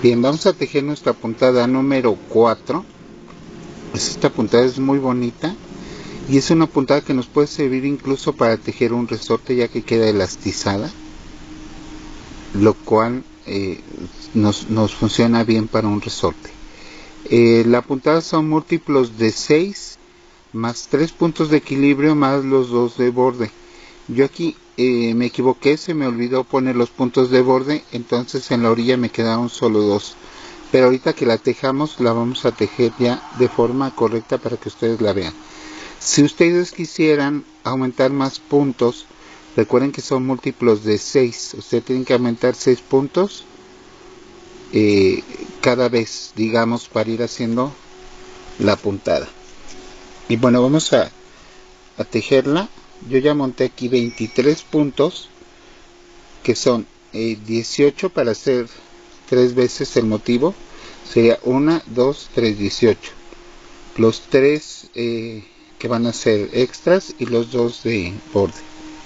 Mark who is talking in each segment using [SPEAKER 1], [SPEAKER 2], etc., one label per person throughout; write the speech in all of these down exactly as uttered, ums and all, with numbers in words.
[SPEAKER 1] Bien, vamos a tejer nuestra puntada número cuatro. Esta puntada es muy bonita y es una puntada que nos puede servir incluso para tejer un resorte, ya que queda elastizada, lo cual eh, nos, nos funciona bien para un resorte. Eh, la puntada son múltiplos de seis más tres puntos de equilibrio más los dos de borde. Yo aquí eh, me equivoqué, se me olvidó poner los puntos de borde, entonces en la orilla me quedaron solo dos. Pero ahorita que la tejamos, la vamos a tejer ya de forma correcta para que ustedes la vean. Si ustedes quisieran aumentar más puntos, recuerden que son múltiplos de seis. Ustedes tienen que aumentar seis puntos eh, cada vez, digamos, para ir haciendo la puntada. Y bueno, vamos a, a tejerla. Yo ya monté aquí veintitrés puntos, que son eh, dieciocho para hacer tres veces el motivo. Sería uno, dos, tres, dieciocho. Los tres eh, que van a ser extras y los dos de borde.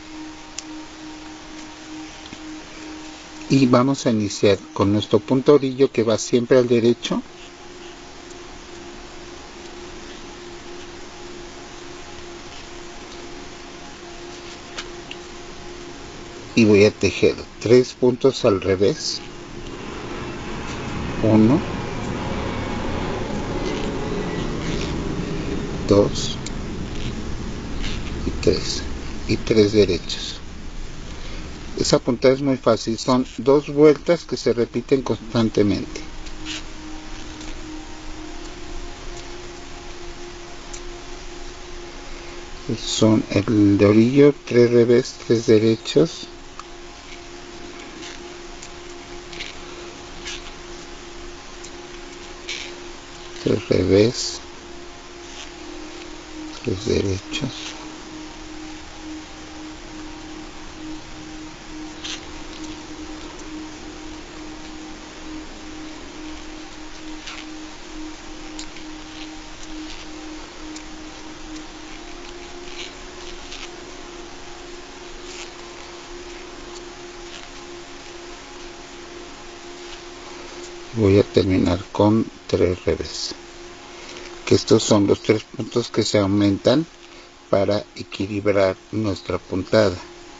[SPEAKER 1] Y vamos a iniciar con nuestro punto orillo, que va siempre al derecho. Y voy a tejer tres puntos al revés. Uno, dos y tres. Y tres derechos. Esa puntada es muy fácil. Son dos vueltas que se repiten constantemente. Son el de orillo, tres revés, tres derechos. Tres revés, tres derechos. Voy a terminar con tres revés, que estos son los tres puntos que se aumentan para equilibrar nuestra puntada.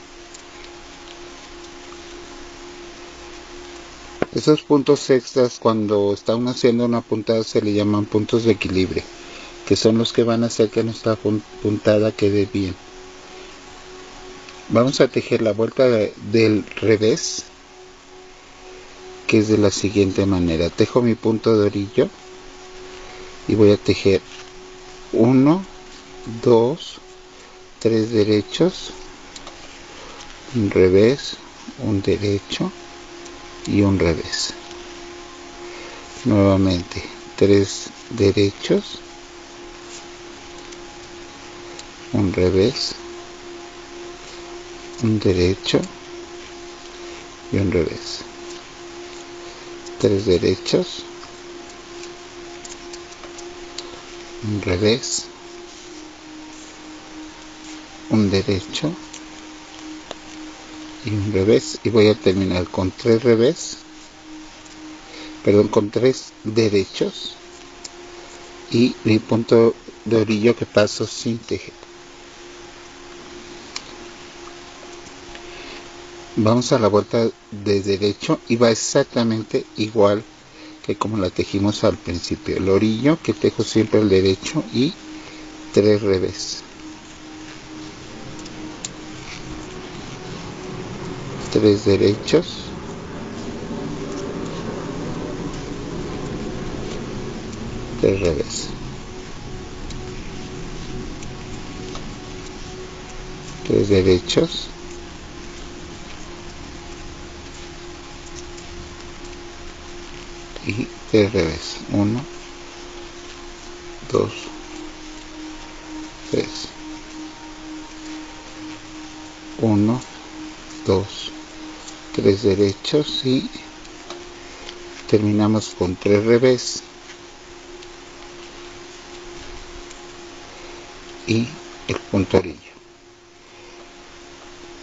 [SPEAKER 1] Esos puntos extras, cuando están haciendo una puntada, se le llaman puntos de equilibrio, que son los que van a hacer que nuestra puntada quede bien. Vamos a tejer la vuelta de, del revés, que es de la siguiente manera. Tejo mi punto de orillo y voy a tejer uno, dos, tres derechos, un revés, un derecho y un revés. Nuevamente tres derechos, un revés, un derecho y un revés. Tres derechos, un revés, un derecho y un revés. Y voy a terminar con tres revés, perdón, con tres derechos y mi punto de orillo que paso sin tejer. Vamos a la vuelta de derecho y va exactamente igual que como la tejimos al principio. El orillo, que tejo siempre al derecho, y tres revés, tres derechos, tres revés, tres derechos, y tres revés. Uno, dos, tres. Uno, dos, tres derechos y terminamos con tres revés y el punto orillo.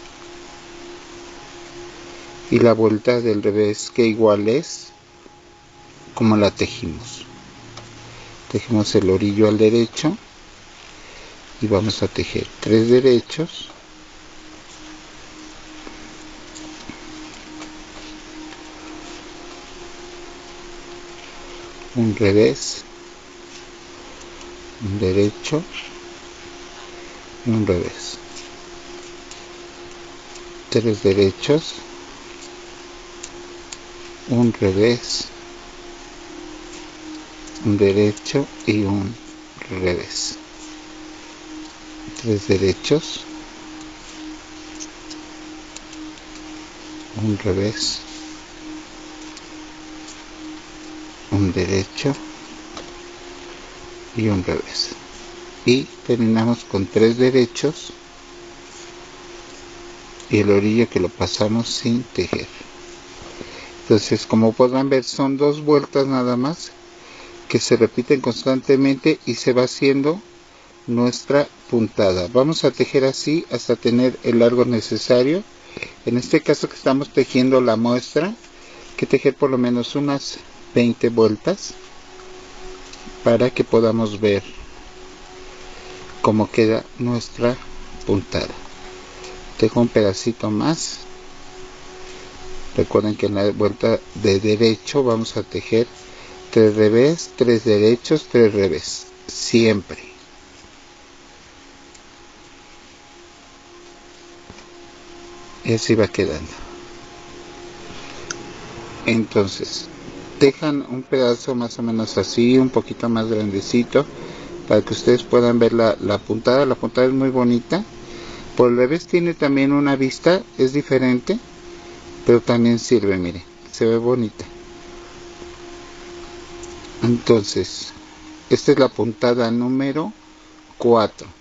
[SPEAKER 1] Y la vuelta del revés, que igual es cómo la tejimos. Tejemos el orillo al derecho y vamos a tejer tres derechos, un revés, un derecho y un revés, tres derechos, un revés, un derecho y un revés, tres derechos, un revés, un derecho y un revés, y terminamos con tres derechos y el orillo que lo pasamos sin tejer. Entonces, como podrán ver, son dos vueltas nada más que se repiten constantemente y se va haciendo nuestra puntada. Vamos a tejer así hasta tener el largo necesario. En este caso que estamos tejiendo la muestra, hay que tejer por lo menos unas veinte vueltas para que podamos ver cómo queda nuestra puntada. Tejo un pedacito más. Recuerden que en la vuelta de derecho vamos a tejer tres revés, tres derechos, tres revés, siempre. Y así va quedando. Entonces, tejan un pedazo más o menos así, un poquito más grandecito, para que ustedes puedan ver la, la puntada. La puntada es muy bonita. Por el revés tiene también una vista, es diferente, pero también sirve, miren, se ve bonita. Entonces, esta es la puntada número cuatro.